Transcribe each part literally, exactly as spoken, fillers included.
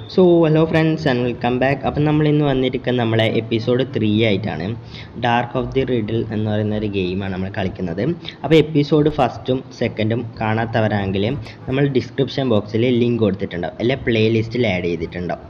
So hello friends and welcome back. അപ്പം നമ്മൾ ഇന്ന് വന്നിരിക്കുന്നത് നമ്മളെ എപ്പിസോഡ് ത്രീ ആയിട്ടാണ്. ഡാർക്ക് ഓഫ് ദി റിഡിൽ എന്ന് പറയുന്ന ഒരു ഗെയിമാണ് നമ്മൾ കളിക്കുന്നത്. അപ്പോൾ എപ്പിസോഡ് ഫസ്റ്റും സെക്കൻഡും കാണാത്തവരാണെങ്കിൽ നമ്മൾ ഡിസ്ക്രിപ്ഷൻ ബോക്സിൽ ലിങ്ക് കൊടുത്തിട്ടുണ്ടാവും, അല്ലെ പ്ലേലിസ്റ്റിൽ ആഡ് ചെയ്തിട്ടുണ്ടാവും.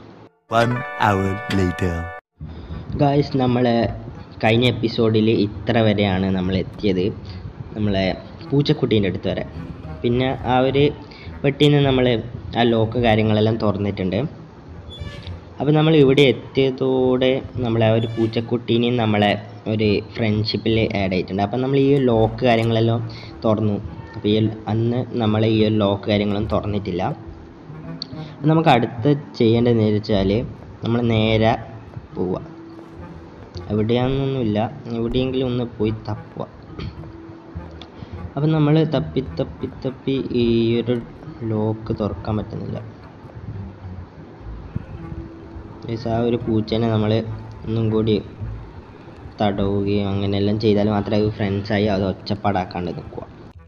ഗായ്സ്, നമ്മൾ കഴിഞ്ഞ എപ്പിസോഡിൽ ഇത്ര വരെയാണ് നമ്മൾ എത്തിയത്, നമ്മളെ പൂച്ചക്കുട്ടീൻ്റെ അടുത്ത് വരെ. പിന്നെ ആ ഒരു പെട്ടിയിൽ നിന്ന് നമ്മൾ ആ ലോക്ക് കാര്യങ്ങളെല്ലാം തുറന്നിട്ടുണ്ട്. അപ്പോൾ നമ്മൾ ഇവിടെ എത്തിയതോടെ നമ്മളെ ആ ഒരു പൂച്ചക്കുട്ടീനെയും നമ്മളെ ഒരു ഫ്രണ്ട്ഷിപ്പിൽ ആഡ് ആയിട്ടുണ്ട്. അപ്പം നമ്മൾ ഈ ലോക്ക് കാര്യങ്ങളെല്ലാം തുറന്നു. അപ്പോൾ ഈ അന്ന് നമ്മൾ ഈ ഒരു ലോക്ക് കാര്യങ്ങളൊന്നും തുറന്നിട്ടില്ല. അപ്പം നമുക്ക് അടുത്ത് ചെയ്യേണ്ടതെന്ന് വെച്ചാൽ നമ്മൾ നേരെ പോവുക. എവിടെയാണെന്നൊന്നുമില്ല, എവിടെയെങ്കിലും ഒന്ന് പോയി തപ്പുക. അപ്പം നമ്മൾ തപ്പി തപ്പി തപ്പി ഈ ഒരു ലോക്ക് തുറക്കാൻ പറ്റുന്നില്ല. ആ ഒരു പൂച്ചേനെ നമ്മൾ ഒന്നും കൂടി തടവുകയും അങ്ങനെയെല്ലാം ചെയ്താൽ മാത്രമേ ഫ്രണ്ട്സായി അത് ഒച്ചപ്പാടാക്കാണ്ട് നിൽക്കുക.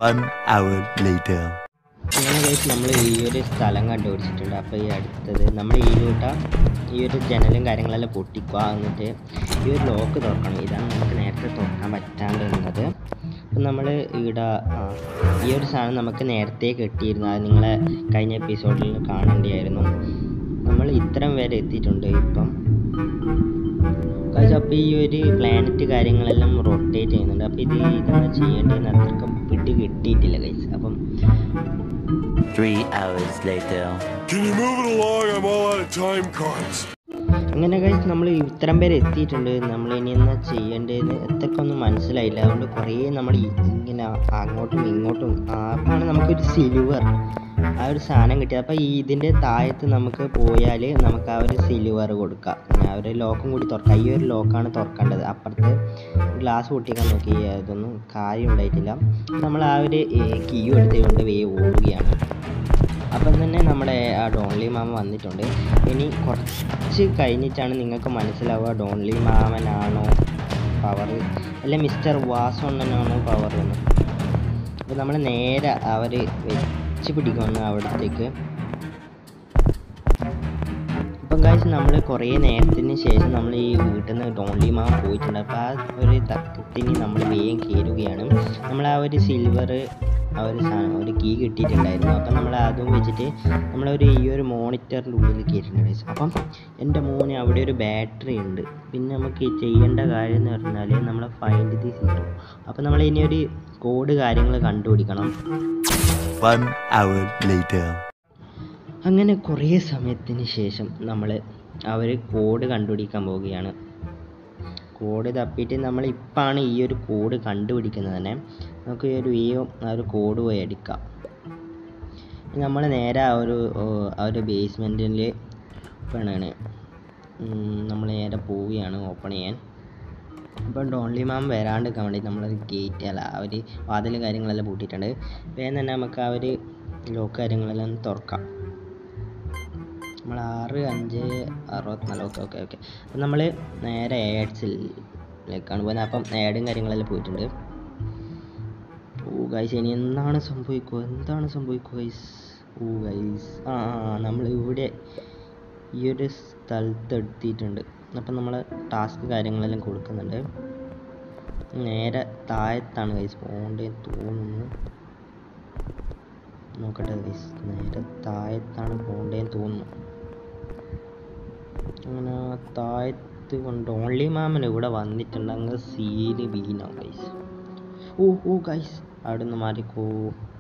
അങ്ങനെ കഴിച്ച് നമ്മൾ ഈ ഒരു സ്ഥലം കണ്ടുപിടിച്ചിട്ടുണ്ട്. അപ്പോൾ ഈ അടുത്തത് നമ്മൾ ഈ രൂട്ട ഈ ഒരു ജനലും കാര്യങ്ങളെല്ലാം പൊട്ടിക്കുക, എന്നിട്ട് ഈ ഒരു ലോക്ക് തുറക്കണം. ഇതാണ് നമുക്ക് നേരത്തെ തുറക്കാൻ പറ്റാണ്ട് നിന്നത്. അപ്പം നമ്മൾ ഇവിടെ ഈ ഒരു സാധനം നമുക്ക് നേരത്തെ കിട്ടിയിരുന്നു, അത് നിങ്ങളെ കഴിഞ്ഞ എപ്പിസോഡിൽ കാണേണ്ടിയായിരുന്നു. നമ്മൾ ഇത്രയും വരെ എത്തിയിട്ടുണ്ട് ഇപ്പം. അപ്പോൾ ഈ ഒരു പ്ലാനറ്റ് കാര്യങ്ങളെല്ലാം റൊട്ടേറ്റ് ചെയ്യുന്നുണ്ട്. അപ്പോൾ ഇത് ഇതാണ് ചെയ്യേണ്ടതെന്ന് അത്രക്കും പിടി കിട്ടിയിട്ടില്ല ഗൈസ്. അപ്പം അങ്ങനെ ഗൈസ് നമ്മൾ ഇത്രയും പേര് എത്തിയിട്ടുണ്ട്. നമ്മൾ ഇനി എന്നാ ചെയ്യേണ്ടതെന്ന് എത്രക്കൊന്നും മനസ്സിലായില്ല. അതുകൊണ്ട് കുറേ നമ്മൾ ഇങ്ങനെ അങ്ങോട്ടും ഇങ്ങോട്ടും അപ്പോഴാണ് നമുക്കൊരു സിൽവർ ആ ഒരു സാധനം കിട്ടിയത്. അപ്പോൾ ഇതിൻ്റെ താഴത്ത് നമുക്ക് പോയാൽ നമുക്ക് ആ ഒരു സിൽവർ കൊടുക്കാം. ആ ഒരു ലോക്കും കൂടി തുറക്കാം. ഈ ഒരു ലോക്കാണ് തുറക്കേണ്ടത്. അപ്പുറത്ത് ഗ്ലാസ് പൊട്ടിക്കാൻ നോക്കി, അതൊന്നും കാര്യം ഉണ്ടായിട്ടില്ല. നമ്മൾ ആ ഒരു കീ എടുത്തുകൊണ്ട് വേ ഓടുകയാണ്. അപ്പം തന്നെ നമ്മുടെ ആ ഡോൺലി മാമ വന്നിട്ടുണ്ട്. ഇനി കുറച്ച് കഴിഞ്ഞിട്ടാണ് നിങ്ങൾക്ക് മനസ്സിലാവുക ഡോൺലി മാമനാണോ പവർ അല്ലെ മിസ്റ്റർ വാസോണ്ണനാണോ പവർ എന്ന്. അപ്പോൾ നമ്മൾ നേരെ അവർ വെച്ച് പിടിക്കുന്നു അവിടത്തേക്ക്. അപ്പം കാഴ്ച നമ്മൾ കുറേ നേരത്തിന് ശേഷം നമ്മൾ ഈ വീട്ടിൽ നിന്ന് ഡോൺലി മാമ പോയിട്ടുണ്ട്. അപ്പോൾ ആ ഒരു തക്കത്തിന് നമ്മൾ വേഗം കയറുകയാണ്. നമ്മൾ ആ ഒരു സിൽവർ ആ ഒരു സാധനം ഒരു കീ കിട്ടിയിട്ടുണ്ടായിരുന്നു. അപ്പം നമ്മൾ അതും വെച്ചിട്ട് നമ്മളൊരു ഈ ഒരു മോണിറ്ററിൻ്റെ ഉള്ളിൽ കയറ്റിയിട്ടുണ്ട്. അപ്പം എൻ്റെ മോന് അവിടെ ഒരു ബാറ്ററി ഉണ്ട്. പിന്നെ നമുക്ക് ചെയ്യേണ്ട കാര്യം എന്ന് പറഞ്ഞാൽ നമ്മൾ ഫൈൻഡ് ദി സീറോ. അപ്പം നമ്മൾ ഇനി ഒരു കോഡ് കാര്യങ്ങൾ കണ്ടുപിടിക്കണം. അങ്ങനെ കുറേ സമയത്തിന് ശേഷം നമ്മൾ ആ ഒരു കോഡ് കണ്ടുപിടിക്കാൻ പോവുകയാണ്. കോഡ് തപ്പിയിട്ട് നമ്മൾ ഇപ്പോഴാണ് ഈ ഒരു കോഡ് കണ്ടുപിടിക്കുന്നത് തന്നെ. നമുക്ക് ഈ ഒരു ഈ ആ ഒരു കോഡ് പോയി അടിക്കാം. നമ്മൾ നേരെ ആ ഒരു ആ ഒരു ബേസ്മെൻറ്റിൽ ആണ് നമ്മൾ നേരെ പോവുകയാണ് ഓപ്പൺ ചെയ്യാൻ. അപ്പം ഡോൺലി മാം വരാണ്ടിരിക്കാൻ വേണ്ടി നമ്മളൊരു ഗേറ്റ് അല്ല ആ ഒരു വാതിൽ കാര്യങ്ങളെല്ലാം പൂട്ടിയിട്ടുണ്ട്. വേഗം തന്നെ നമുക്ക് ആ ഒരു ലോക്ക് കാര്യങ്ങളെല്ലാം തുറക്കാം. നമ്മൾ ആറ് അഞ്ച് അറുപത്തിനാല് ഓക്കെ ഓക്കെ ഓക്കെ അപ്പം നമ്മൾ നേരെ ആഡ്സിലേക്കാണ് പോകുന്നത്. അപ്പം ആഡും കാര്യങ്ങളെല്ലാം പോയിട്ടുണ്ട്. ഓ ഗൈസ്, ഇനി എന്താണ് സംഭവിക്കുക എന്താണ് സംഭവിക്കുക ഗൈസ്? ഓ ഗൈസ്, ആ ആ നമ്മൾ ഇവിടെ ഈ ഒരു സ്ഥലത്ത് എത്തിയിട്ടുണ്ട്. അപ്പം നമ്മൾ ടാസ്ക് കാര്യങ്ങളെല്ലാം കൊടുക്കുന്നുണ്ട്. നേരെ താഴത്താണ് ഗൈസ് പോകേണ്ടത് തോന്നുന്നു. നോക്കട്ടെ ഗൈസ്, നേരെ താഴത്താണ് പോകേണ്ടതെന്ന് തോന്നുന്നു. അങ്ങനെ താഴത്ത് കൊണ്ട് ഓൺലി മാമൻ ഇവിടെ വന്നിട്ടുണ്ട്. അങ്ങ് സീന് വീണോ ഗൈസ്? ഓ ഓ ഗൈസ്, അവിടെ നിന്ന് മാറിക്കോ.